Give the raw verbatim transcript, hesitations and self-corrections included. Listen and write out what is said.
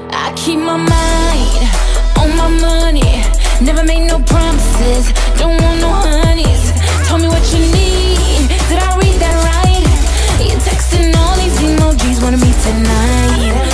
I keep my mind on my money, never made no promises, don't want no honeys. Tell me what you need, did I read that right? You're texting all these emojis, wanna meet tonight.